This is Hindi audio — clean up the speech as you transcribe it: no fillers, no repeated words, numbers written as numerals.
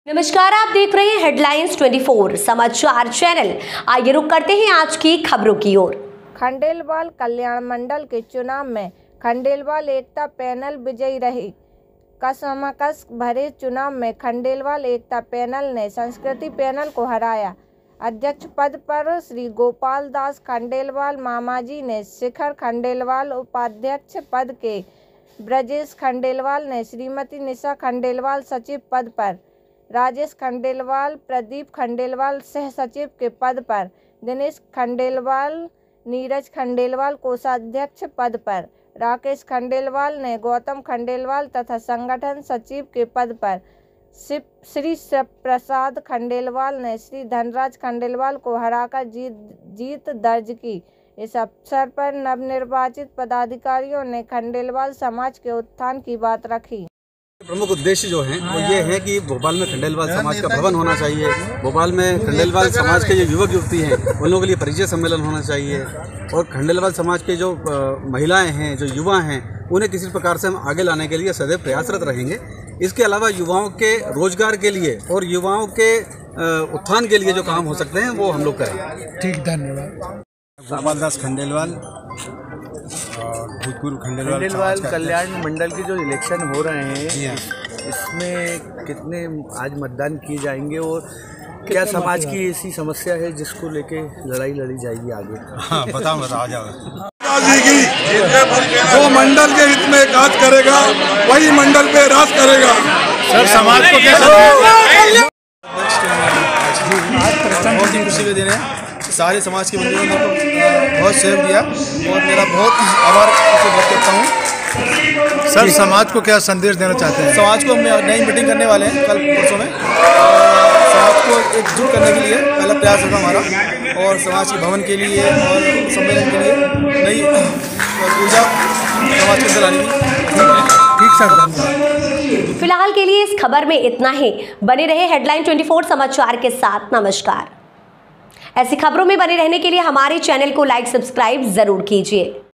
नमस्कार, आप देख रहे हैं हेडलाइंस 24 समाचार चैनल। आइए रुक करते हैं आज की खबरों की ओर। खंडेलवाल कल्याण मंडल के चुनाव में खंडेलवाल एकता पैनल विजयी रही। कसमकस भरे चुनाव में खंडेलवाल एकता पैनल ने संस्कृति पैनल को हराया। अध्यक्ष पद पर श्री गोपाल दास खंडेलवाल मामाजी ने शिखर खंडेलवाल, उपाध्यक्ष पद के ब्रजेश खंडेलवाल ने श्रीमती निशा खंडेलवाल सचिव पद पर, राजेश खंडेलवाल, प्रदीप खंडेलवाल सह सचिव के पद पर, दिनेश खंडेलवाल, नीरज खंडेलवाल कोषाध्यक्ष पद पर, राकेश खंडेलवाल ने गौतम खंडेलवाल तथा संगठन सचिव के पद पर, श्री प्रसाद खंडेलवाल ने श्री धनराज खंडेलवाल को हराकर जीत दर्ज की। इस अवसर पर नवनिर्वाचित पदाधिकारियों ने खंडेलवाल समाज के उत्थान की बात रखी। प्रमुख उद्देश्य जो हैं वो ये है कि भोपाल में खंडेलवाल समाज का भवन होना चाहिए। भोपाल में खंडेलवाल समाज के जो युवक युवती हैं उन लोगों के लिए परिचय सम्मेलन होना चाहिए और खंडेलवाल समाज के जो महिलाएं हैं, जो युवा हैं, उन्हें किसी प्रकार से हम आगे लाने के लिए सदैव प्रयासरत रहेंगे। इसके अलावा युवाओं के रोजगार के लिए और युवाओं के उत्थान के लिए जो काम हो सकते हैं वो हम लोग करेंगे। ठीक, धन्यवाद। गोपाल दास खंडेलवाल और भूतपूर्व खंडेलवाल कल्याण मंडल के जो इलेक्शन हो रहे हैं इसमें कितने आज मतदान किए जाएंगे और क्या समाज की ऐसी समस्या है जिसको लेके लड़ाई लड़ी जाएगी आगे? हाँ, बताओ आ जाओ। जो मंडल के हित में काज करेगा वही मंडल पे राज करेगा। सर, समाज को कैसा बहुत ही खुशी के दिन है। सारे समाज के बंधुओं ने बहुत सहयोग दिया और मेरा बहुत आभार व्यक्त करता हूँ। सर, समाज को क्या संदेश देना चाहते हैं? समाज को हम नई मीटिंग करने वाले हैं कल परसों में। समाज को एकजुट करने के लिए पहला प्रयास होगा हमारा और समाज के भवन के लिए और सम्मेलन के लिए नई ऊर्जा समाज के अंदर आने की। ठीक सर, फिलहाल के लिए इस खबर में इतना ही। बने रहे हेडलाइन 24 समाचार के साथ। नमस्कार। ऐसी खबरों में बने रहने के लिए हमारे चैनल को लाइक, सब्सक्राइब जरूर कीजिए।